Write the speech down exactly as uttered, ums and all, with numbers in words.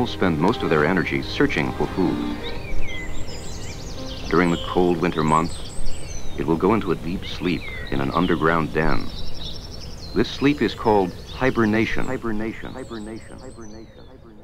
animals spend most of their energy searching for food. During the cold winter months, it will go into a deep sleep in an underground den. This sleep is called hibernation. Hibernation. Hibernation. Hibernation. Hibernation.